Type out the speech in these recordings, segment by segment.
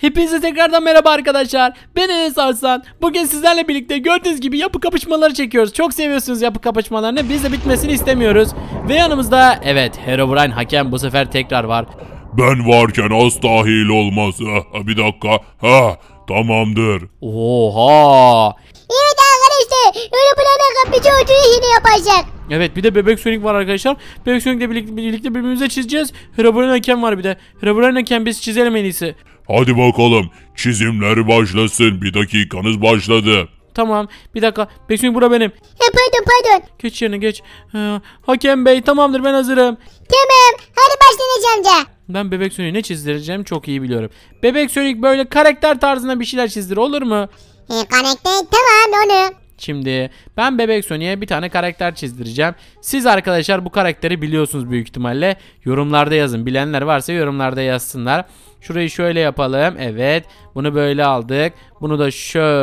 Hepinize tekrardan merhaba arkadaşlar. Ben Enes Arslan. Bugün sizlerle birlikte gördüğünüz gibi yapı kapışmaları çekiyoruz. Çok seviyorsunuz yapı kapışmalarını. Biz de bitmesini istemiyoruz. Ve yanımızda evet Herobrine hakem bu sefer tekrar var. Ben varken asla hile olmaz. Bir dakika. Tamamdır. Oha. Evet arkadaşlar. Öyle plana kapıcı oturuyor yine yapacak. Evet bir de Bebek Sonic var arkadaşlar. Bebek Sonic'le birlikte birbirimize çizeceğiz. Herobrine hakem var bir de. Herobrine hakem biz çizelim en iyisi. Hadi bakalım. Çizimler başlasın. Bir dakikanız başladı. Tamam bir dakika. Bebek Sonic bura benim. Pardon. Geç yerine geç. Hakem bey tamamdır ben hazırım. Tamam. Hadi başlayın amca. Ben Bebek Sonic'e ne çizdireceğim çok iyi biliyorum. Bebek Sonic böyle karakter tarzında bir şeyler çizdir olur mu? Karakter tamam onu. Şimdi ben Bebek Sonic'e bir tane karakter çizdireceğim. Siz arkadaşlar bu karakteri biliyorsunuz büyük ihtimalle. Yorumlarda yazın. Bilenler varsa yorumlarda yazsınlar. Şurayı şöyle yapalım. Evet. Bunu böyle aldık. Bunu da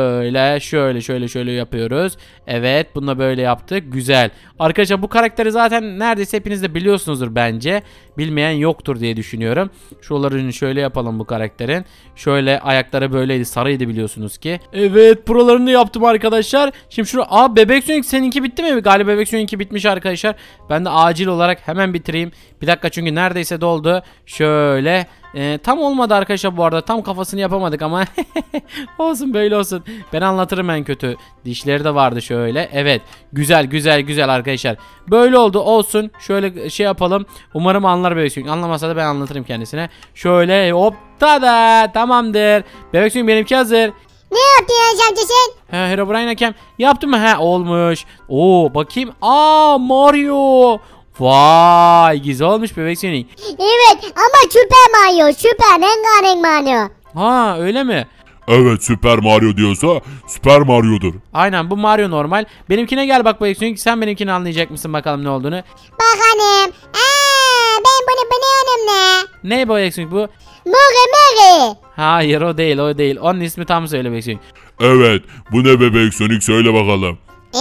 şöyle yapıyoruz. Evet. Bunu da böyle yaptık. Güzel. Arkadaşlar bu karakteri zaten neredeyse hepiniz de biliyorsunuzdur bence. Bilmeyen yoktur diye düşünüyorum. Şuralarını şöyle yapalım bu karakterin. Şöyle ayakları böyleydi. Sarıydı biliyorsunuz ki. Evet. Buralarını yaptım arkadaşlar. Şimdi şunu. Bebek Sonic seninki bitti mi? Galiba Bebek Sonic'inki bitmiş arkadaşlar. Ben de acil olarak hemen bitireyim. Bir dakika çünkü neredeyse doldu. Şöyle. Tam olmadı arkadaşlar bu arada. Tam kafasını yapamadık ama olsun böyle olsun. Ben anlatırım en kötü. Dişleri de vardı şöyle. Evet. Güzel arkadaşlar. Böyle oldu olsun. Şöyle şey yapalım. Umarım anlar Bebek Sonic. Anlamasa da ben anlatırım kendisine. Şöyle hop tada tamamdır. Bebek Sonic benimki hazır. Ne yaptın ya amca sen? Herobrine hakem. Yaptın mı? Olmuş. Bakayım. Mario. Vay güzel olmuş Bebek Sonic. Evet ama Süper Mario. Süper rengarenk Mario. Öyle mi? Evet Süper Mario diyorsa Süper Mario'dur. Aynen bu Mario normal. Benimkine gel bak Bebek Sonic. Sen benimkini anlayacak mısın bakalım ne olduğunu. Bakalım. Ben bunu beğendim ne? Ne Bebek Sonic bu? Mori. Hayır o değil. Onun ismi tam söyle Bebek Sonic. Evet bu ne Bebek Sonic söyle bakalım.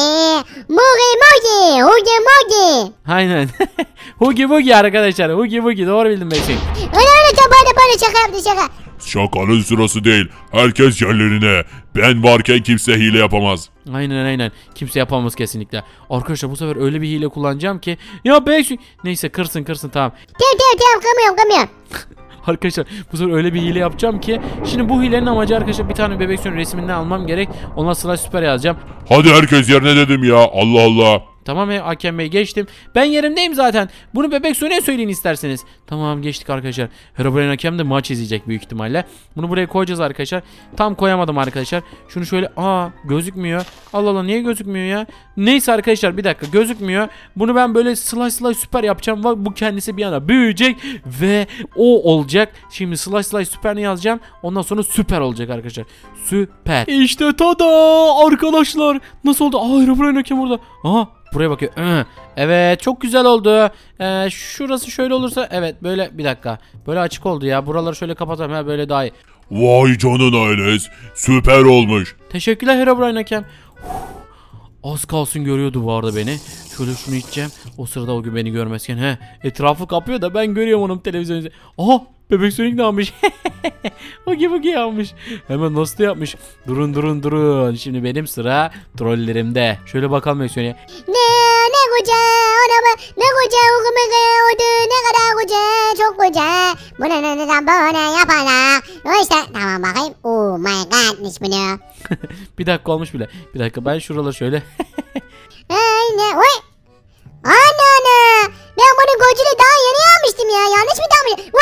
Mori. Hugi. Aynen. Hugi Bugi arkadaşlar. Hugi Bugi doğru bildim Bebek Sonic. Öyle böyle şaka yaptı şaka. Şakanın sırası değil. Herkes yerlerine. Ben varken kimse hile yapamaz. Aynen. Kimse yapamaz kesinlikle. Arkadaşlar bu sefer öyle bir hile kullanacağım ki. Ya Bebek Sonic. Neyse kırsın tamam. Tamam kamıyorum. Arkadaşlar bu sefer öyle bir hile yapacağım ki. Şimdi bu hilenin amacı arkadaşlar bir tane Bebek Sonic resminden almam gerek. Ondan sonra süper yazacağım. Hadi herkes yerine dedim ya. Allah Allah. Tamam hakem bey geçtim. Ben yerimdeyim zaten. Bunu Bebek Sonic'e söyleyin isterseniz. Tamam geçtik arkadaşlar. Herobrine hakem de maç izleyecek büyük ihtimalle. Bunu buraya koyacağız arkadaşlar. Tam koyamadım arkadaşlar. Şunu şöyle gözükmüyor. Allah niye gözükmüyor ya? Neyse arkadaşlar bir dakika gözükmüyor. Bunu ben böyle slice süper yapacağım. Bu kendisi bir yana büyüyecek ve o olacak. Şimdi slice süper yazacağım. Ondan sonra süper olacak arkadaşlar. Süper. İşte tada arkadaşlar. Nasıl oldu? Herobrine hakem orada. Buraya bakıyor. Evet çok güzel oldu. Şurası şöyle olursa evet böyle bir dakika. Böyle açık oldu ya. Buraları şöyle kapatalım. Böyle daha iyi. Vay canına Enes. Süper olmuş. Teşekkürler Herobrine hakem. Az kalsın görüyordu bu arada beni. Şöyle şunu içeceğim. O sırada o gün beni görmezken. Etrafı kapıyor da ben görüyorum onun televizyonda. Bebek Sonic ne yapmış? Hugi yapmış. Hemen nasıl yapmış? Durun. Şimdi benim sıra trollerimde. Şöyle bakalım Bebek Sonic'e. Ne koca araba, ne koca oldu, ne kadar koca, çok koca. Bunu neden böyle yaparak? İşte tamam bakayım. Oh my godmiş bunu. Bir dakika olmuş bile. Bir dakika ben şuraları şöyle. Oy. Ana. Ben bunu Godzilla daha yeni almıştım ya. Yanlış mı almışım?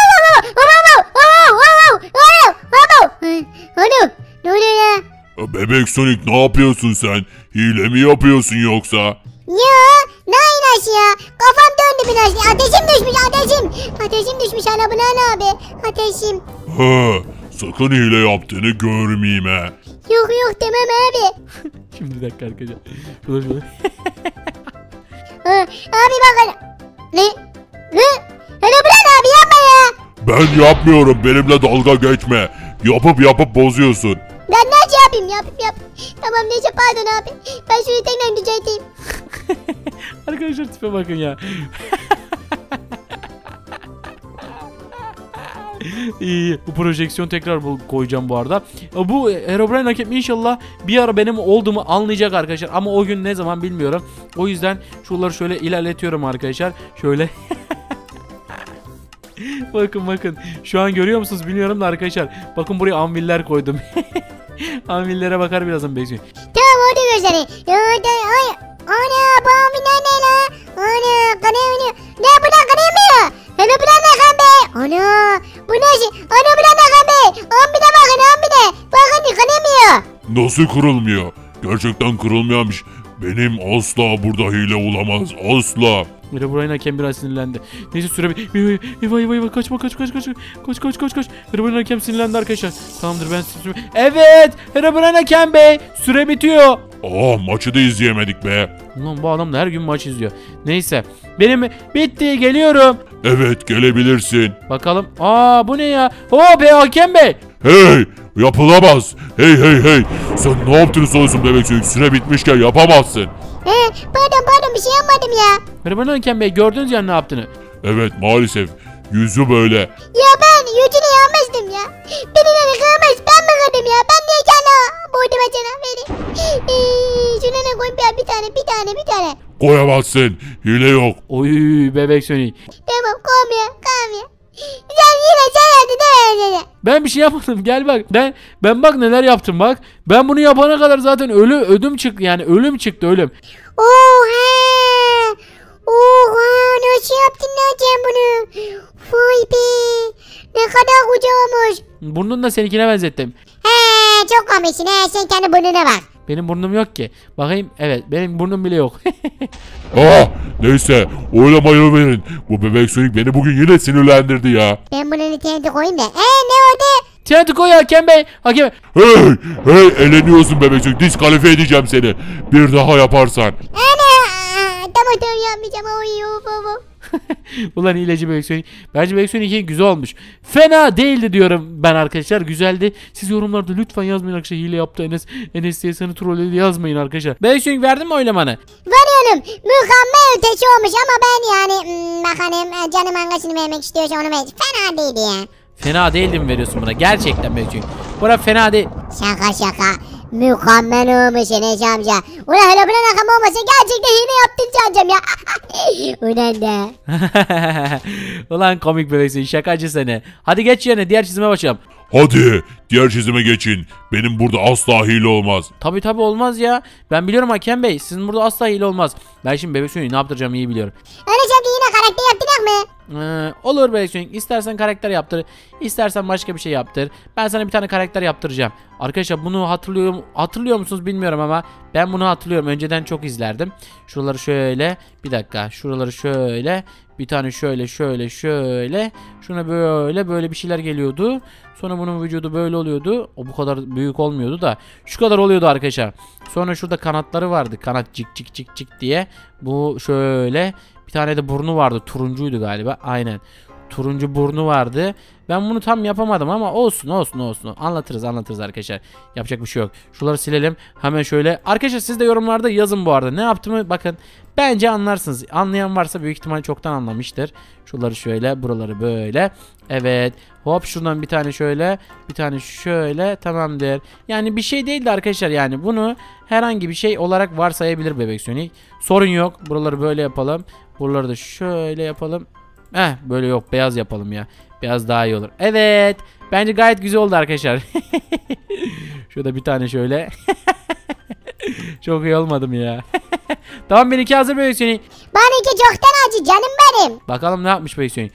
Ne oluyor ya? Bebek Sonic ne yapıyorsun sen? Hile mi yapıyorsun yoksa? Ya ne aynası ya? Kafam döndü biraz. Ateşim düşmüş ana buna abi. Ateşim. Sakın hile yaptığını görmeyeyim he. Yok demem abi. Şimdi bir dakika arkadaşlar. Şöyle. Abi bakın. Ne? Herobrine abi yapma ya. Ben yapmıyorum. Benimle dalga geçme. Yapıp bozuyorsun. Ben nasıl yapayım? Tamam neyse pardon abi. Ben şunu tekrar düzelteyim. Arkadaşlar tipe bakın ya. İyi, bu projeksiyon tekrar koyacağım bu arada. Bu Herobrine hakem inşallah bir ara benim olduğumu anlayacak arkadaşlar. Ama o gün ne zaman bilmiyorum. O yüzden şuraları şöyle ilerletiyorum arkadaşlar. Şöyle. Bakın. Şu an görüyor musunuz bilmiyorum da arkadaşlar. Bakın buraya anviller koydum. Anvillere bakar birazdan bekliyorum. Tamam orada gözleri. Ay. Ana bu anviller ne la? Ana kanıyor. Ne bu da kanıyor? Hele bu da ne kan be? Ana bu nasıl? Ana bu da ne kan be? Anvile bakın anvile. Bakın kanıyor. Nasıl kırılmıyor? Gerçekten kırılmıyormuş. Benim asla burada hile olamaz. Asla. Herobrine hakem biraz sinirlendi. Neyse süre eyvah kaçma kaç. Herobrine hakem sinirlendi arkadaşlar. Tamamdır ben size. Evet Herobrine hakem bey süre bitiyor. Maçı da izleyemedik be. Ulan bu adam da her gün maç izliyor. Neyse benim bitti geliyorum. Evet gelebilirsin. Bakalım. Bu ne ya? Hop hakem bey. Hey yapılamaz. Hey. Sen ne yaptığını sanıyorsun bebek çocuk? Süre bitmişken yapamazsın. Pardon bir şey yapmadım ya. Herobrine hakem bey gördünüz ya ne yaptığını. Evet maalesef. Yüzü böyle. Ya ben yüzünü yanmıştım ya. Birileri kırmış ben mi kırdım ya? Ben niye kendi boyduma cevap vereyim? Şuna ne koyayım ya bir tane. Koyamazsın. Hile yok. Oy bebek Sonic. Tamam koymuyor. Sen yaptın değil mi? Ben bir şey yapmadım gel bak. Ben bak neler yaptım bak. Ben bunu yapana kadar zaten ölüm çıktı yani ölüm çıktı. Oha nasıl yaptın lan bunu? Vay be. Ne kadar koca olmuş. Burnunu da seninkine benzettim. Çok komiksin sen kendi burnuna bak. Benim burnum yok ki. Bakayım evet benim burnum bile yok. Neyse oylamayı verin. Bu bebek Sonic beni bugün yine sinirlendirdi ya. Ben bunu TNT koyayım da. Ne oldu? TNT koy hakem bey. Hakem. Hey eleniyorsun bebek Sonic. Diskalifiye edeceğim seni. Bir daha yaparsan. Tamam yapmayacağım. Baba. Ulan hileci bebek Sonic. Bence bebek Sonic güzel olmuş. Fena değildi diyorum ben arkadaşlar. Güzeldi. Siz yorumlarda lütfen yazmayın arkadaşlar. Hile yaptı Enes diye seni trolledi yazmayın arkadaşlar. Bebek Sonic verdin mi oylamanı? Varıyorum. Mükemmel ötesi olmuş ama ben yani bakalım canım hangisini vermek istiyorsa onu ver. Fena değildi ya. Fena değildi mi veriyorsun buna? Gerçekten bebek Sonic. Bura fena değil. Şaka. Mükemmel olmuş Enes amca. Ulan Herobrine rakam olmasa gerçekten hile yaptın canım ya. Ulan da. Ulan komik bebeksin şakacı seni. Hadi geç yerine diğer çizime başlayalım. Hadi diğer çizime geçin. Benim burada asla hile olmaz. Tabi olmaz ya. Ben biliyorum hakem bey. Sizin burada asla hile olmaz. Ben şimdi bebek Sonic'i ne yaptıracağımı iyi biliyorum. Enes amca yine karakter yaptın mı? Olur bebek Sonic. İstersen karakter yaptır. İstersen başka bir şey yaptır. Ben sana bir tane karakter yaptıracağım. Arkadaşlar bunu hatırlıyor musunuz bilmiyorum ama ben bunu hatırlıyorum. Önceden çok izlerdim. Şuraları şöyle. Bir dakika. Şuraları şöyle. Bir tane şöyle. Şuna böyle bir şeyler geliyordu. Sonra bunun vücudu böyle oluyordu. O bu kadar büyük olmuyordu da. Şu kadar oluyordu arkadaşlar. Sonra şurada kanatları vardı. Kanat cik diye. Bu şöyle. Bir tane de burnu vardı. Turuncuydu galiba. Aynen. Turuncu burnu vardı. Ben bunu tam yapamadım ama olsun. Anlatırız arkadaşlar. Yapacak bir şey yok. Şuraları silelim. Hemen şöyle. Arkadaşlar siz de yorumlarda yazın bu arada. Ne yaptığımı bakın. Bence anlarsınız. Anlayan varsa büyük ihtimal çoktan anlamıştır. Şuraları şöyle. Buraları böyle. Evet. Hop şuradan bir tane şöyle. Bir tane şöyle. Tamamdır. Yani bir şey değildi arkadaşlar. Yani bunu herhangi bir şey olarak varsayabilir bebek Sonic. Sorun yok. Buraları böyle yapalım. Buraları da şöyle yapalım. Böyle yok. Beyaz yapalım ya. Beyaz daha iyi olur. Evet. Bence gayet güzel oldu arkadaşlar. Şurada bir tane şöyle. Çok iyi olmadım ya. Tamam benimki hazır bebek Sonic. Benimki çoktan acı canım benim. Bakalım ne yapmış bebek Sonic.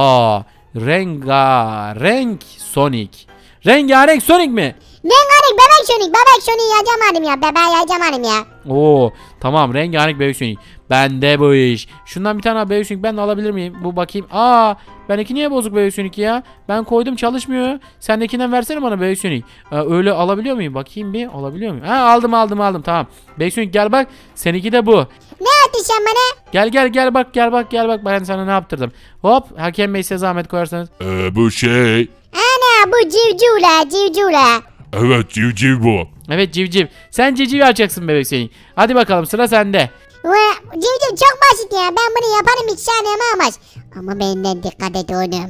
Rengarenk Sonic. Rengarenk Sonic mi? Rengarenk bebek Sonic yazamadım ya. Bebeği yazamadım ya. Tamam rengarenk bebek Sonic. Bende bu iş. Şundan bir tane bebek Sonic ben de alabilir miyim? Bu bakayım. Benimki niye bozuk bebek Sonic ya? Ben koydum çalışmıyor. Sendekinden versene bana bebek Sonic. Öyle alabiliyor muyum? Bakayım bir alabiliyor muyum? Aldım tamam. Bebek Sonic gel bak. Seninki de bu. Ne attın sen bana? Gel bak ben sana ne yaptırdım. Hop hakem bey size zahmet koyarsanız. Bu şey. Ana bu civcivla. Evet civciv bu. Evet civciv. Sen civciv açacaksın bebek Sonic. Hadi bakalım sıra sende. Civciv çok basit ya. Ben bunu yaparım hiç saniyem olmaz. Ama benden dikkat et oğlum.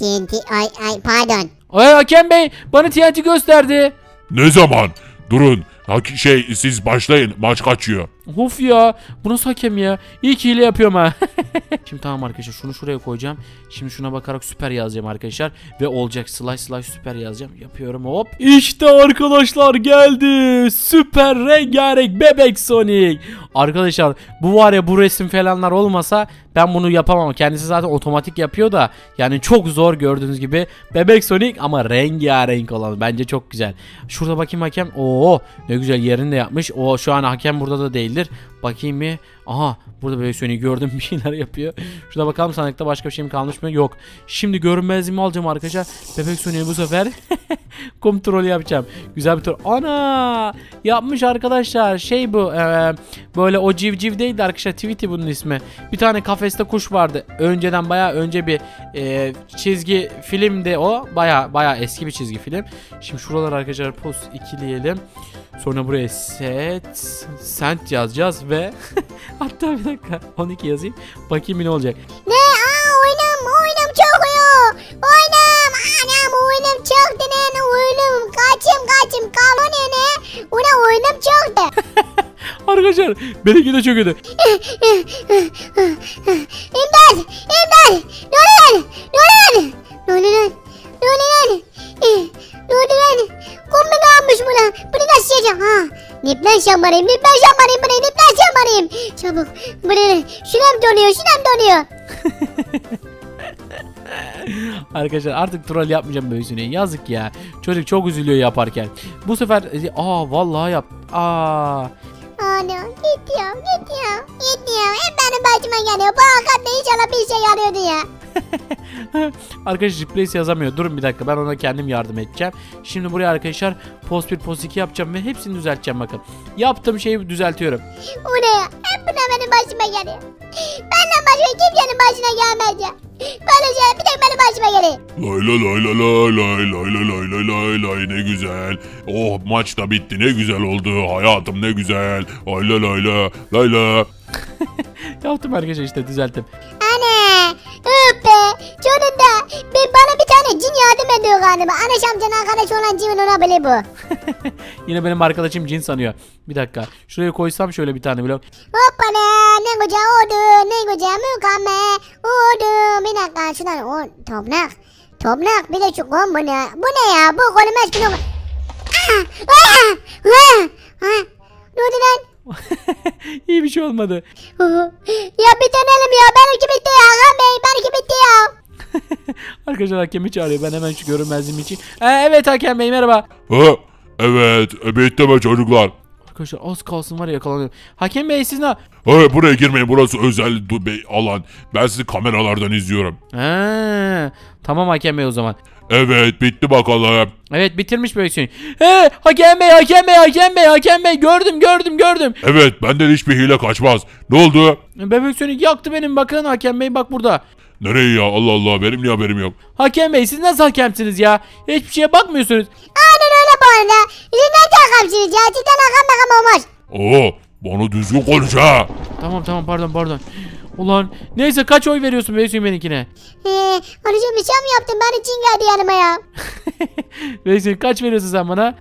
TNT ay pardon. Ay Hakem Bey bana TNT gösterdi. Ne zaman? Durun. Siz başlayın. Maç kaçıyor. Of ya bu nasıl hakem ya? İyi ki hile yapıyorum ha. Şimdi tamam arkadaşlar şunu şuraya koyacağım. Şimdi şuna bakarak süper yazacağım arkadaşlar. Ve olacak slash süper yazacağım. Yapıyorum hop. İşte arkadaşlar geldi. Süper rengarenk bebek Sonic. Arkadaşlar bu var ya bu resim falanlar olmasa ben bunu yapamam. Kendisi zaten otomatik yapıyor da. Yani çok zor gördüğünüz gibi. Bebek Sonic ama rengarenk olan. Bence çok güzel. Şurada bakayım hakem. Oo ne güzel yerini de yapmış. O şu an hakem burada da değildir. Bakayım bir. Aha burada Bebek Sonic'i gördüm bir şeyler yapıyor. Şurada bakalım sandıkta başka bir şey mi kalmış mı? Yok. Şimdi görünmezliğimi alacağım arkadaşlar. Bebek Sonic'i bu sefer kontrol yapacağım. Güzel bir tur. Ana! Yapmış arkadaşlar. Şey bu. Böyle o civciv değildi arkadaşlar. Tweety bunun ismi. Bir tane kafeste kuş vardı. Önceden bayağı önce bir çizgi filmdi o. Bayağı eski bir çizgi film. Şimdi şuralar arkadaşlar post ikileyelim. Sonra buraya sent yazacağız ve hatta bir dakika 12 yazayım. Bakayım ne olacak. Ne? Oynam çok iyi. Oynam çok denen oynam. Kaçım kalon ne? Oynam çoktu. Arkadaşlar benimki de çok kötü. İmdat. Kumlu kalmış buna. Bunu nasıl yiyeceğim? Ha. Niplen şamarayım. Çabuk. Bu ne? Şuram donuyor. Arkadaşlar artık troll yapmayacağım böyle üstüne. Yazık ya. Çocuk çok üzülüyor yaparken. Bu sefer vallahi yap. Ana git ya. Hep benim başıma geliyor. Bu hakikaten inşallah bir şey yarıyordu ya. Arkadaşlar replace yazamıyor. Durun bir dakika ben ona kendim yardım edeceğim. Şimdi buraya arkadaşlar post 1 post 2 yapacağım ve hepsini düzelteceğim bakın. Yaptığım şeyi düzeltiyorum. O ne ya? Hep buna benim başıma geliyor. Benden başka kimsenin başına gelmez ya. Böyle şey bir tek benim başıma geliyor. Lay ne güzel. Oh maç da bitti ne güzel oldu. Hayatım ne güzel. Lay. Yaptım arkadaşlar işte düzelttim. Ana. Be. Sonunda bana bir tane cin yardım ediyor galiba. Anaş amcanın arkadaşı olan cin olabilir bu. Yine benim arkadaşım cin sanıyor. Bir dakika. Şuraya koysam şöyle bir tane blok. Hoppala ne güzel oldu. Ne güzel mükemmel oldu. Bir dakika şuradan toprak. Bir de şu kom bu ne? Bu ne ya? Bu kolumuz blok. Ne oldu lan? İyi bir şey olmadı. Ya bir denelim ya. Benimki bitti ya. Hakan Bey benimki bitti ya. Arkadaşlar hakemi çağırıyor. Ben hemen şu görünmezliğim için. Evet hakem bey merhaba. Evet bitti mi çocuklar? Arkadaşlar az kalsın var ya yakalanıyorum. Hakem bey siz ne? Buraya girmeyin burası özel alan. Ben sizi kameralardan izliyorum. Tamam hakem bey o zaman. Evet bitti bakalım. Evet bitirmiş böylesin. Hakem bey gördüm. Evet benden hiçbir hile kaçmaz. Ne oldu? Bebek Sonic yaktı benim bakın hakem bey bak burada. Nereye ya Allah Allah benim niye haberim yok. Hakem bey siz nasıl hakemsiniz ya? Hiçbir şeye bakmıyorsunuz. Aynen öyle bu arada. Sizden takamsınız ya. Sizden akam olmaz. Bana düzgün konuş ha. Tamam pardon. Ulan neyse kaç oy veriyorsun Bebek Sonic benimkine? Anacığım bir şey mi yaptın? Beni cin geldi yanıma ya. Bebek Sonic kaç veriyorsun sen bana?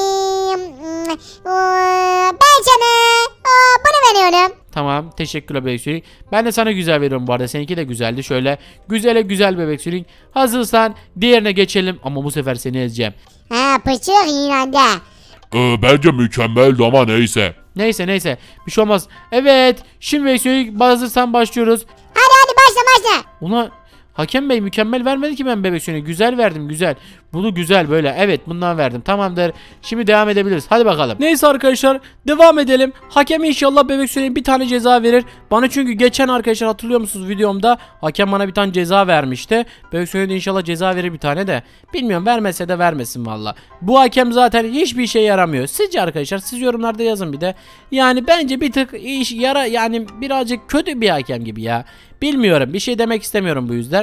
Ben sana bunu veriyorum. Tamam teşekkürler Bebek Sonic. Ben de sana güzel veriyorum bu arada. Seninki de güzeldi. Şöyle güzel Bebek Sonic. Hazırsan diğerine geçelim ama bu sefer seni ezeceğim. Pıçık yine de. Bence mükemmeldi ama neyse. Neyse bir şey olmaz. Evet şimdi Bebek Sonic hazırsan başlıyoruz. Hadi başla. Ulan hakem bey mükemmel vermedi ki ben Bebek Sonic'e. Güzel verdim güzel. Bunu güzel böyle. Evet bundan verdim. Tamamdır. Şimdi devam edebiliriz. Hadi bakalım. Neyse arkadaşlar devam edelim. Hakem inşallah Bebek Sonic'e bir tane ceza verir. Bana çünkü geçen arkadaşlar hatırlıyor musunuz videomda? Hakem bana bir tane ceza vermişti. Bebek Sonic'e inşallah ceza verir bir tane de. Bilmiyorum vermese de vermesin valla. Bu hakem zaten hiçbir işe yaramıyor. Sizce arkadaşlar siz yorumlarda yazın bir de. Yani bence bir tık yani birazcık kötü bir hakem gibi ya. Bilmiyorum bir şey demek istemiyorum bu yüzden.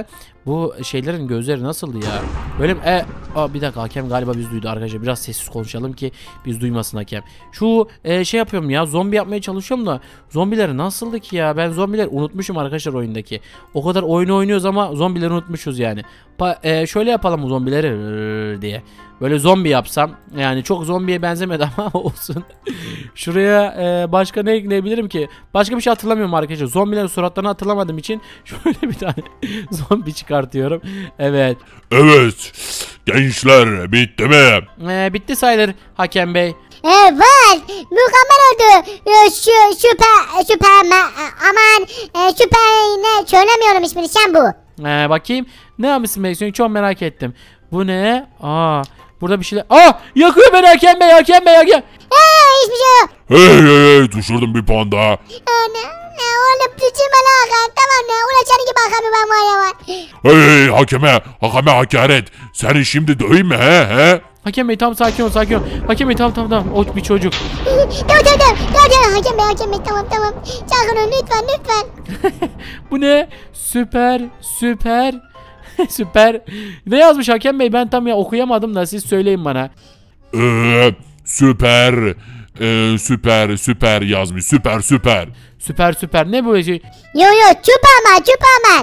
Bu şeylerin gözleri nasıldı ya? Böyle bir dakika, hakem galiba biz duydu arkadaşlar. Biraz sessiz konuşalım ki biz duymasın hakem. Şu şey yapıyorum ya, zombi yapmaya çalışıyorum da zombileri nasıldı ki ya? Ben zombileri unutmuşum arkadaşlar oyundaki. O kadar oyunu oynuyoruz ama zombileri unutmuşuz yani. Şöyle yapalım bu zombileri diye. Böyle zombi yapsam, yani çok zombiye benzemedi ama olsun. Şuraya başka ne ekleyebilirim ki? Başka bir şey hatırlamıyorum arkadaşlar. Zombilerin suratlarını hatırlamadığım için şöyle bir tane zombi çıkartıyorum. Evet. Evet. Gençler bitti mi? Bitti sayılır hakem bey. Evet, mükemmel oldu. Süpermen, aman süper ne söylemiyorum ismini, sen bu. Bakayım. Ne yapmışsın Beysun? Çok merak ettim. Bu ne? Burada bir şeyler. Yakıyor beni hakem bey, hakem bey, hakem. Hiçbir şey yok. Hey düşürdüm bir puan daha. Oğlum düşürme lan Hakan, tamam ne? Ulan senin gibi hakamı ben var ya var. Hey hakeme hakaret. Seni şimdi döveyim mi he? Hakem bey tam sakin ol, sakin ol. Hakem bey tamam. O bir çocuk. Tamam. Hakem bey tamam. Sakin ol lütfen. Bu ne? Süper. Süper. Ne yazmış hakem bey? Ben tam ya okuyamadım da siz söyleyin bana. Süper yazmış. Süper. Süper. Ne bu şey? Yo Superman.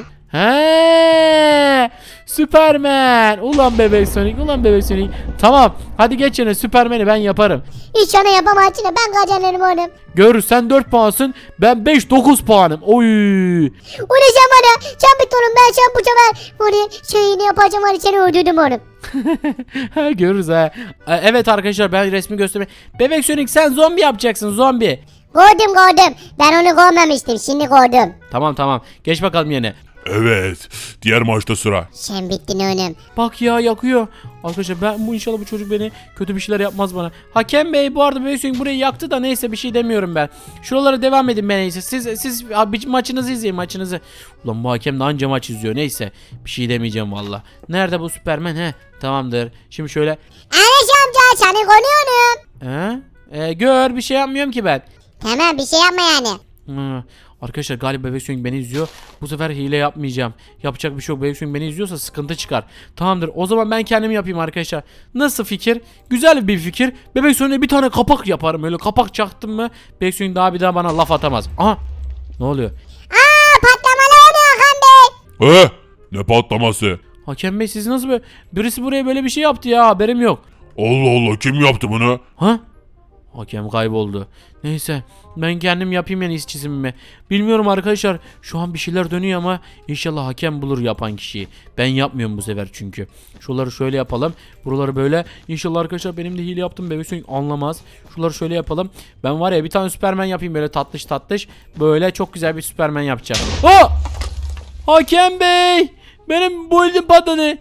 Süpermen. Ulan bebek Sonic. Tamam. Hadi geç yine, Süpermen'i ben yaparım. Hiç sana yapamazsın, ben kazanırım oğlum. Gör, sen 4 puansın. Ben 5-9 puanım. Oy. Ulan sen bana. Sen bir torun, ben sen bu sefer. Bunu şeyini yapacağım, hani seni öldürdüm oğlum. Görürüz ha. Evet arkadaşlar, ben resmi göstereyim. Bebek Sonic sen zombi yapacaksın, zombi. Gördüm. Ben onu görmemiştim, şimdi gördüm. Tamam. Geç bakalım yine. Evet. Diğer maçta sıra. Sen bittin oğlum. Bak ya, yakıyor. Arkadaşlar inşallah bu çocuk beni kötü bir şeyler yapmaz bana. Hakem bey bu arada Bebek Sonic burayı yaktı da neyse, bir şey demiyorum ben. Şuralara devam edin ben neyse. Siz maçınızı izleyin, maçınızı. Ulan bu hakem de anca maç izliyor, neyse. Bir şey demeyeceğim valla. Nerede bu Süpermen? Tamamdır. Şimdi şöyle. Enes amca seni koruyorum. Gör, bir şey yapmıyorum ki ben. Tamam, bir şey yapma yani. Arkadaşlar galiba Bebek Sonic beni izliyor. Bu sefer hile yapmayacağım. Yapacak bir şey yok. Bebek Sonic beni izliyorsa sıkıntı çıkar. Tamamdır. O zaman ben kendim yapayım arkadaşlar. Nasıl fikir? Güzel bir fikir. Bebek Sonic'e bir tane kapak yaparım. Öyle kapak çaktım mı Bebek Sonic daha bir daha bana laf atamaz. Aha. Ne oluyor? Patlamalar oluyor Hakan Bey. Ne patlaması? Hakem Bey siz nasıl böyle? Birisi buraya böyle bir şey yaptı ya, haberim yok. Allah kim yaptı bunu? Hakem kayboldu. Neyse ben kendim yapayım en iyisi çizimimi. Bilmiyorum arkadaşlar, şu an bir şeyler dönüyor ama inşallah hakem bulur yapan kişiyi. Ben yapmıyorum bu sefer çünkü. Şuraları şöyle yapalım. Buraları böyle. İnşallah arkadaşlar benim de hile yaptım Bebek Sonic anlamaz. Şuraları şöyle yapalım. Ben var ya bir tane Süpermen yapayım böyle tatlış. Böyle çok güzel bir Süpermen yapacağım. Hakem Bey! Benim build'im patladı.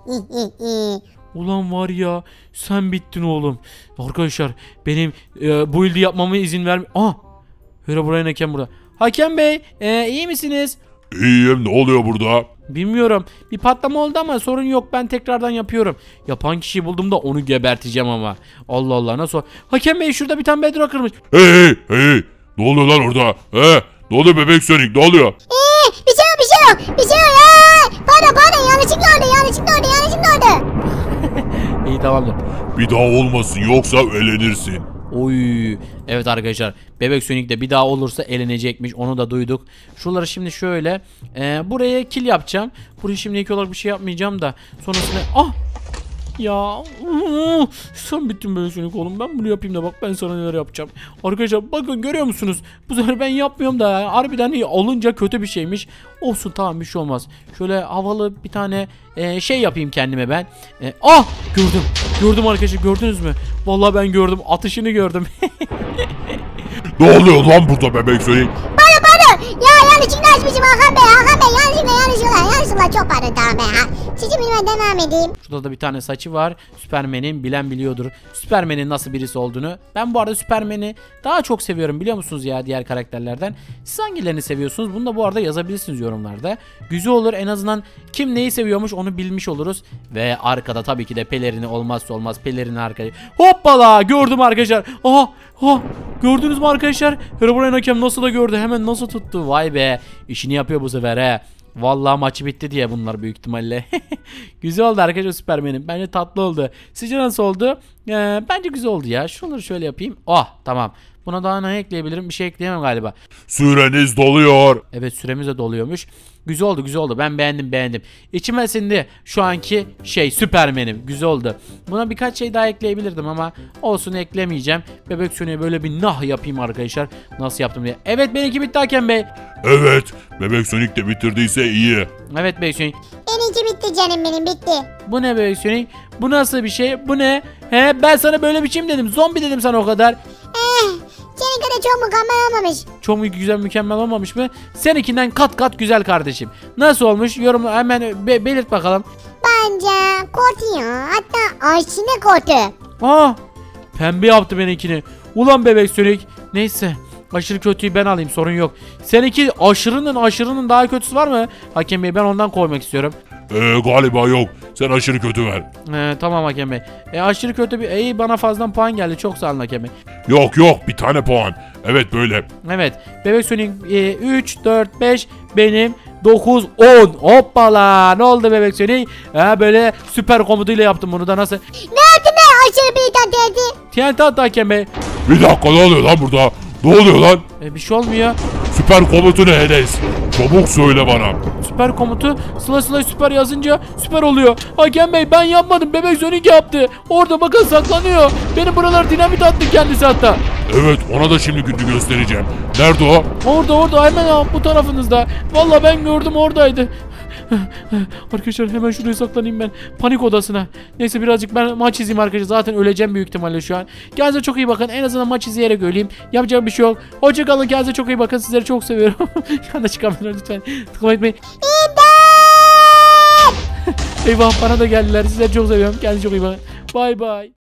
Ulan var ya, sen bittin oğlum. Arkadaşlar benim build'i yapmama izin verme. Herobrine hakem burada. Hakem Bey iyi misiniz? İyiyim, ne oluyor burada? Bilmiyorum. Bir patlama oldu ama sorun yok, ben tekrardan yapıyorum. Yapan kişiyi buldum da onu geberteceğim ama. Allah nasıl? Hakem Bey şurada bir tane bedrock kırmış. Hey ne oluyor lan orada? Ne oluyor Bebek Sonic, ne oluyor? Bir şey yok. Pardon, yanlışlıkla oldu. İyi tamamdır. Bir daha olmasın, yoksa elenirsin. Oy. Evet arkadaşlar, Bebek Sonic de bir daha olursa elenecekmiş, onu da duyduk. Şuraları şimdi şöyle buraya kill yapacağım. Buraya şimdi ilk olarak bir şey yapmayacağım da sonrasında ya sen bittin Bebek Sonic oğlum, ben bunu yapayım da bak ben sana neler yapacağım. Arkadaşlar bakın, görüyor musunuz? Bu sefer ben yapmıyorum da ya. Harbiden iyi olunca kötü bir şeymiş. Olsun tamam, bir şey olmaz. Şöyle havalı bir tane şey yapayım kendime ben. Gördüm arkadaşlar, gördünüz mü? Vallahi ben gördüm, atışını gördüm. Ne oluyor lan burada Bebek Sonic? Pardon. Ya yanlışlıkla açmışım Hakan Bey. Yanlışlıkla çok pardon, tamam be. Sizi bilmem devam edeyim. Şurada da bir tane saçı var. Süpermen'in, bilen biliyordur. Süpermen'in nasıl birisi olduğunu. Ben bu arada Süpermen'i daha çok seviyorum biliyor musunuz ya, diğer karakterlerden. Siz hangilerini seviyorsunuz? Bunu da bu arada yazabilirsiniz yorumlarda. Güzel olur, en azından kim neyi seviyormuş onu bilmiş oluruz. Ve arkada tabii ki de pelerini, olmazsa olmaz pelerini arkaya. Hoppala, gördüm arkadaşlar. Gördünüz mü arkadaşlar? Herobrine hakem nasıl da gördü, hemen nasıl tuttu. Vay be, işini yapıyor bu sefer he. Vallahi maçı bitti diye bunlar büyük ihtimalle. Güzel oldu arkadaşlar Süpermen'im. Bence tatlı oldu. Sizce nasıl oldu? Bence güzel oldu ya. Şuraları şöyle yapayım. Oh tamam. Buna daha ne ekleyebilirim? Bir şey ekleyemem galiba. Süreniz doluyor. Evet süremiz de doluyormuş. Güzel oldu güzel oldu. Ben beğendim. İçime sindi şu anki Süpermen'im. Güzel oldu. Buna birkaç şey daha ekleyebilirdim ama olsun eklemeyeceğim. Bebek Sony'e böyle bir nah yapayım arkadaşlar. Nasıl yaptım diye. Evet benimki bitti Hakem Bey. Evet. Bebek Sonic de bitirdiyse iyi. Evet Bebek Sonic. Benimki bitti canım benim bitti. Bu ne Bebek Sonic? Bu nasıl bir şey? Bu ne? Ben sana böyle biçim dedim. Zombi dedim sana o kadar. Senin kadar çok mükemmel olmamış. Çok mu güzel mükemmel olmamış mı? Seninkinden kat kat güzel kardeşim. Nasıl olmuş? Yorum hemen belirt bakalım. Bence kotu ya. Hatta aşçine kotu. Pembe yaptı benimkini. Ulan Bebek Sonic. Neyse. Aşırı kötüyü ben alayım sorun yok. Seninki aşırının daha kötüsü var mı? Hakem Bey ben ondan koymak istiyorum. Galiba yok. Sen aşırı kötü ver. Tamam Hakem Bey. Aşırı kötü bir... bana fazladan puan geldi. Çok sağ olun Hakem Bey. Yok bir tane puan. Evet böyle. Evet. Bebek Sonic 3, 4, 5 benim 9, 10. Hoppala. Ne oldu Bebek Sonic? Böyle süper komutuyla yaptım bunu da nasıl? Ne yaptın be aşırı bir tane TNT attı Hakem Bey. Bir dakika ne oluyor lan burada? Ne oluyor lan? Bir şey olmuyor. Süper komutu ne Enes? Çabuk söyle bana. Süper komutu Sıla süper yazınca süper oluyor. Hakem Bey ben yapmadım. Bebek Sonic yaptı. Orada bakın saklanıyor. Benim buralar dinamit attı kendisi hatta. Evet ona da şimdi gününü göstereceğim. Nerede o? Orada hemen bu tarafınızda. Vallahi ben gördüm oradaydı. Arkadaşlar hemen şuraya saklanayım ben. Panik odasına. Neyse birazcık ben maç izleyeyim arkadaşlar. Zaten öleceğim büyük ihtimalle şu an. Kendinize çok iyi bakın. En azından maç izleyerek öleyim. Yapacak bir şey yok. Hoşçakalın. Kendinize çok iyi bakın. Sizleri çok seviyorum. Yanlış çıkamıyorum lütfen. Tıklamayı unutmayın. Eyvah bana da geldiler. Sizleri çok seviyorum. Kendinize çok iyi bakın. Bay bay.